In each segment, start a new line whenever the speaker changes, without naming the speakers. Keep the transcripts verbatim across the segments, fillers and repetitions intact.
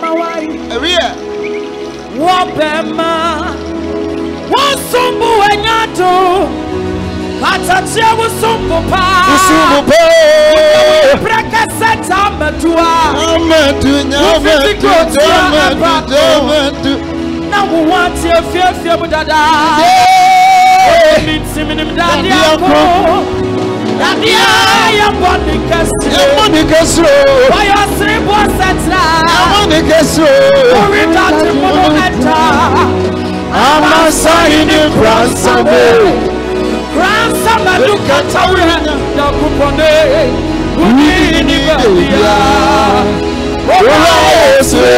Wabema Wasumbu Enyato Katatia Wasumbu Pa Wasumbu Pa Preka Seta Metua Ametu Nyametu Jametu Jametu Na Muwati Efie Budada Minti Minim Dadi Ako Dadi Yamboni Kesro Yamboni Kesro Waya Sribu Seta Yamboni Kesro Urita Timono Enta Amasayini Kransame Kransame Lukatawe Yakupone Unini Belia Ola Yeswe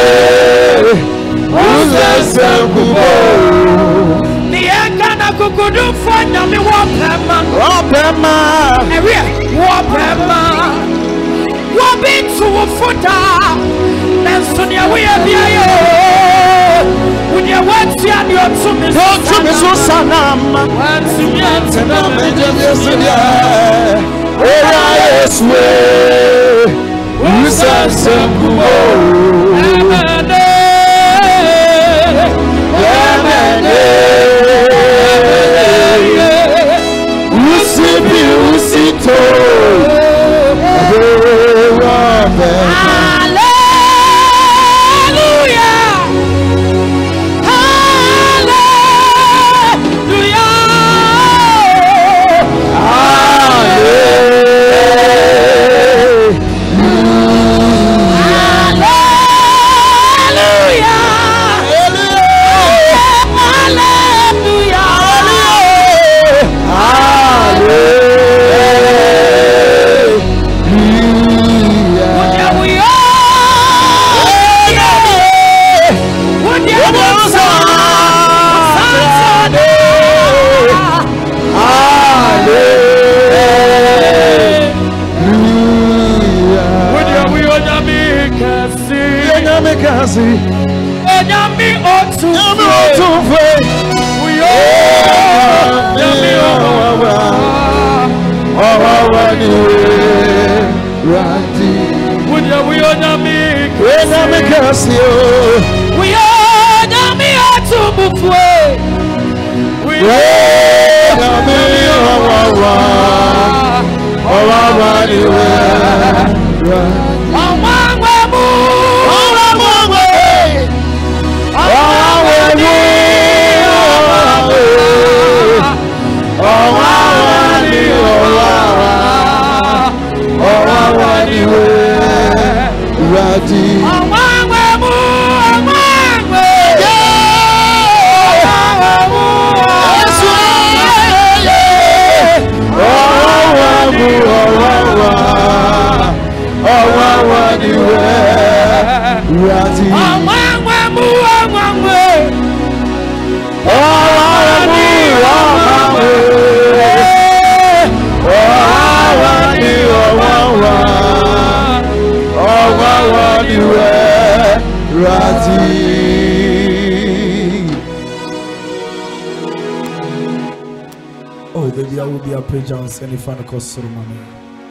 Uzese Kubo Niekana kukudu fanya mi wapema Wapema Ewe Wapema Wabintu ufuta Nensunia weye biayo Unia wati ani otumi Otumi susanama Wansi miente na mejeje sudia Oya Yeswe Uzese Kubo Emene Emene Usibi usito Enyami otu Enyami otu fe Uyo Enyami owawa Owawa niwe Rati Uyo uyo nyami Enyami kasi o Uyo Enyami otu mufwe Uyo Enyami owawa Owawa niwe Rati Oh, baby, I will be a prayer and send you for the cost of money.